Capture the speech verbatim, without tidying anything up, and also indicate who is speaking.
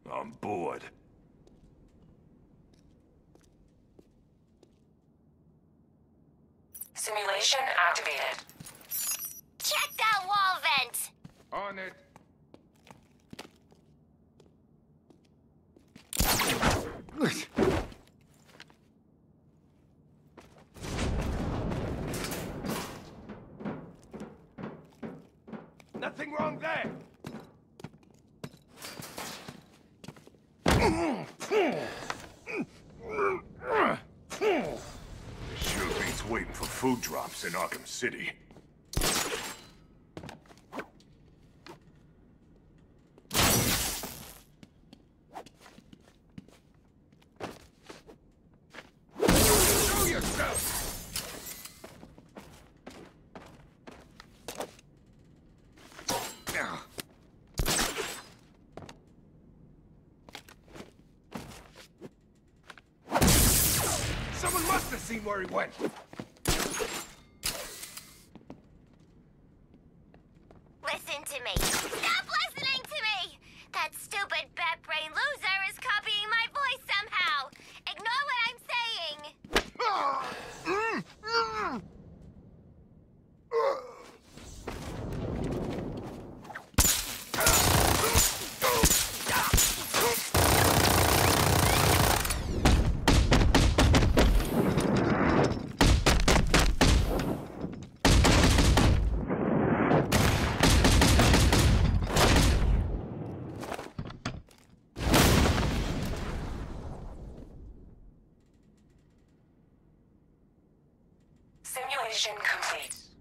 Speaker 1: I'm bored.
Speaker 2: Simulation activated.
Speaker 3: Check that wall vent!
Speaker 4: On it.
Speaker 1: Nothing wrong there. Sure beats waiting for food drops in Arkham City.
Speaker 4: Show yourself!
Speaker 1: Now.
Speaker 4: Someone must have seen where he went.
Speaker 3: Listen to me. Stop listening to me! That stupid bat-brain loser is copying my voice somehow. Ignore what I'm saying.
Speaker 2: Simulation complete.